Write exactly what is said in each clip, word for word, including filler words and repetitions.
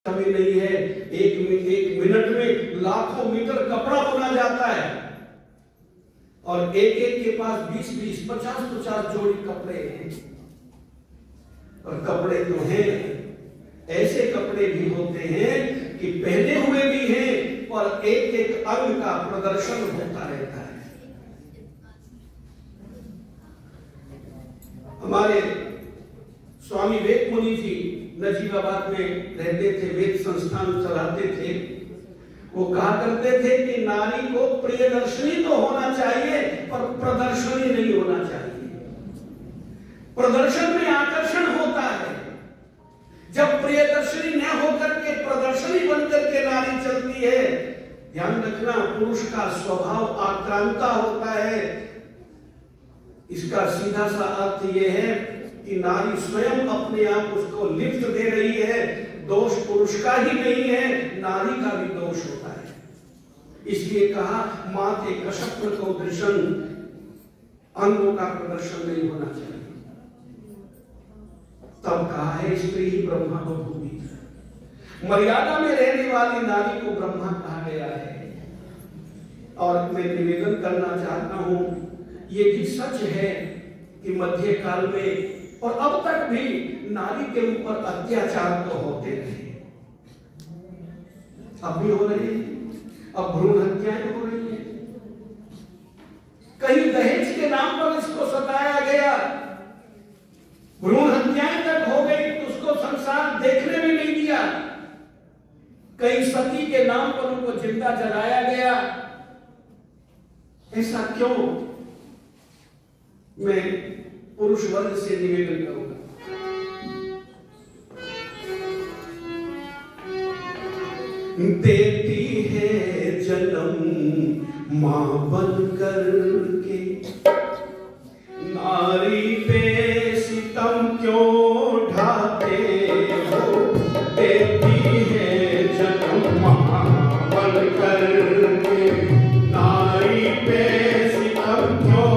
कमी नहीं है। एक एक मिनट में लाखों मीटर कपड़ा बुना जाता है और एक एक के पास बीस बीस पचास पचास जोड़ी कपड़े हैं। और कपड़े तो हैं, ऐसे कपड़े भी होते हैं कि पहने हुए भी हैं और एक एक अंग का प्रदर्शन होता रहता है। हमारे स्वामी वेद मुनि जी नजीबाबाद में रहते थे, वेद संस्थान चलाते थे। वो कहा करते थे कि नारी को प्रियदर्शनी तो होना चाहिए पर प्रदर्शनी नहीं होना चाहिए। प्रदर्शन में आकर्षण होता है, जब प्रियदर्शनी न होकर के प्रदर्शनी बनकर के नारी चलती है। ध्यान रखना, पुरुष का स्वभाव आक्रांता होता है। इसका सीधा सा अर्थ यह है कि नारी स्वयं अपने आप उसको लिफ्ट दे रही है। दोष पुरुष का ही नहीं है, नारी का भी दोष होता है। इसलिए कहा माते कशप्र को दर्शन, अंगों का प्रदर्शन नहीं होना चाहिए। तब कहा है स्त्री ही ब्रह्मा बभूवि, मर्यादा में रहने वाली नारी को ब्रह्मा कहा गया है। और मैं निवेदन करना चाहता हूं, ये भी सच है कि मध्य काल में और अब तक भी नारी के ऊपर अत्याचार तो होते रहे, अब भी हो रहे हैं। अब भ्रूण हत्याएं हो रही है, कहीं दहेज के नाम पर इसको सताया गया, भ्रूण हत्याएं तक हो गई तो उसको संसार देखने में नहीं दिया। कहीं सती के नाम पर उनको जिंदा जलाया गया। ऐसा क्यों? मैं पुरुष वर्ग से निवेदन करूंगा, देती है जन्म मां बनकर के, नारी पे सितम क्यों ढाते हो। देती है जन्म मां बनकर के, नारी पे सितम क्यों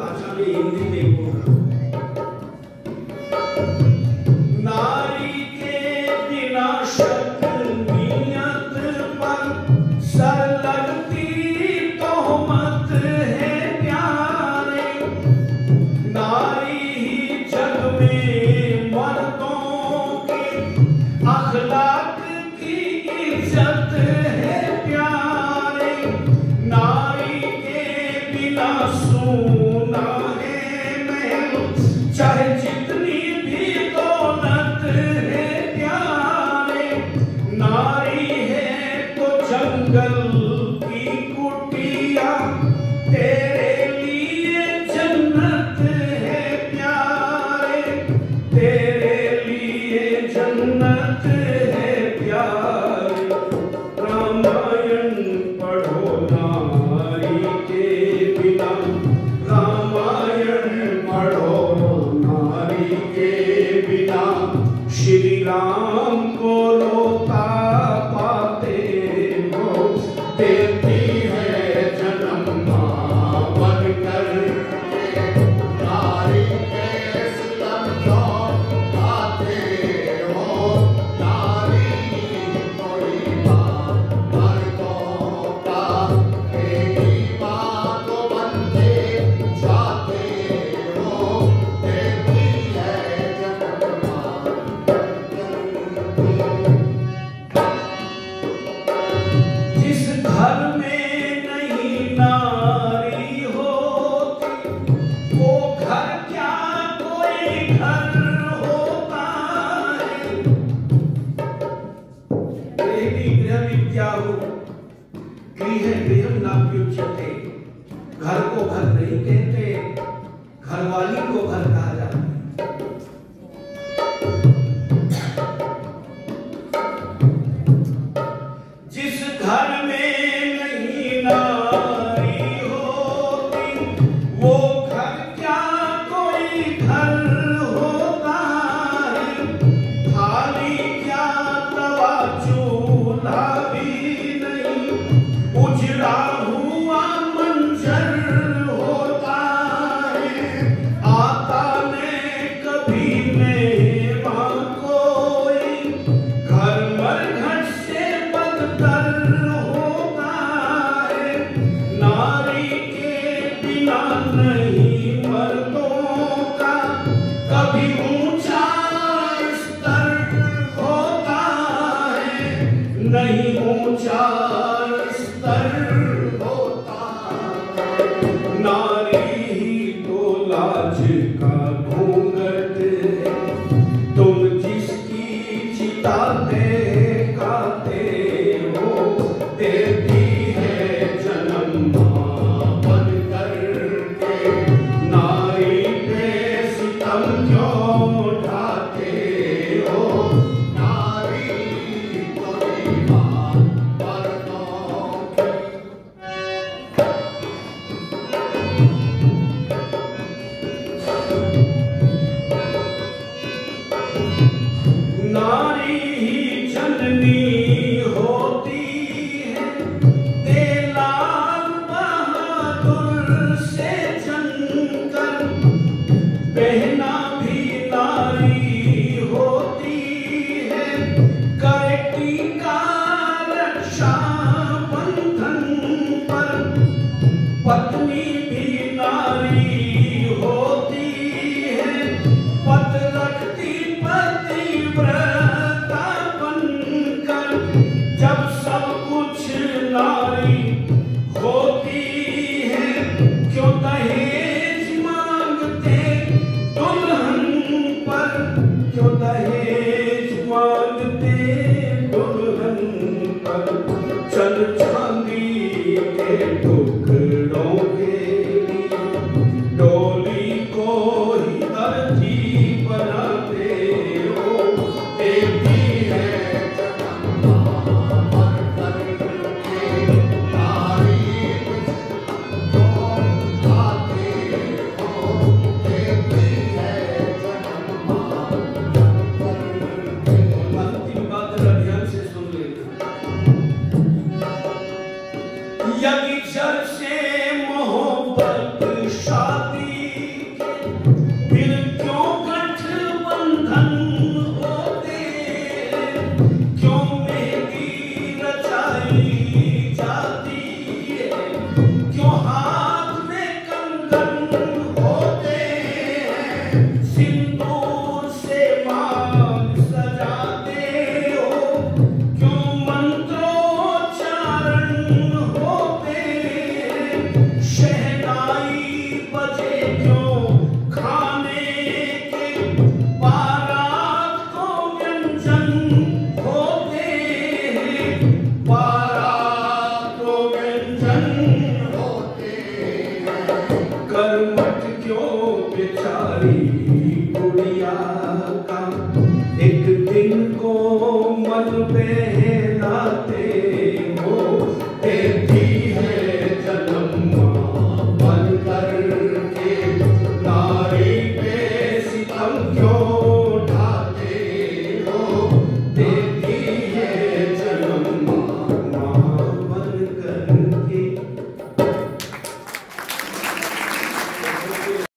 हिंदी में बोल रहा हूं। नारी के जन्नत है प्यारी, रामायण पढ़ो नारी के बिना, रामायण पढ़ो नारी के बिना, श्री राम को रोता पाते हो, देती है जन्म मां बनकर, नारी के सितम क्यों ढाते हो, नारी कोई बात मर्दों का, तेरी बात बनते जाते हो, देती है जन्म मां बनकर। जिस घर में नहीं नारी होती, वो घर क्या कोई घर होता है। गृहिणी गृह विद्याहु गृह गृहं नाप्युच्यते, घर को घर नहीं कहते, घरवाली को घर कहा जाता है। जिस घर में नहीं नारी होती, वो घर क्या कोई घर होता है। थाली क्या तवा चूल्हा भी नहीं, उजड़ा हुआ मंजर होता है। आता ने कभी मेवा कोई, घर मरघट से बदतर होता है। नारी के बिना नहीं मर्दों का कभी ऊंचा स्तर होता है, नहीं ऊंचा स्तर होता है। नारी ही तो लाज का घूंघट है, तुम जिसकी चिताते गाते हो, देती है जन्म मां बनकर के, नारी पे सितम क्यों ढाते हो, नारी कोई बात मर्दों की। नारी ही जननी होती है, दे लाल बहादुर से जनकर, बहना भी नारी होती है, करती का रक्षा बंधन पर। पत्नी भी नारी होती है, पत रखती पतिव्रता बनकर। जब सब कुछ नारी होती है, क्यों दहेज मांगते दुल्हन पर, क्यों दहेज मांगते दुल्हन पर। चल चांदी के टुकड़ों के लिए डोली को ही अर्थी बनाते हो, देती है जन्म मां बनकर के, नारी को ढाते हो, देती है जन्म मां बनकर के। अंतिम बात ध्यान से सुन लेना। यदि जर से मोहब्बत शादी के, फिर क्यों गठबंधन होते, क्यों मेहंदी रचाई जाती है, क्यों हाथ में कंगन होते हैं, सिंदूर से मांग सजाते हो, क्यों मंत्रोच्चारण होते हैं, शहनाई बजे क्यों खाने के, बारात को व्यंजन होते हैं, बारात को व्यंजन होते हैं। कर्मठ क्यों बेचारी गुड़िया का एक दिन को मन पे है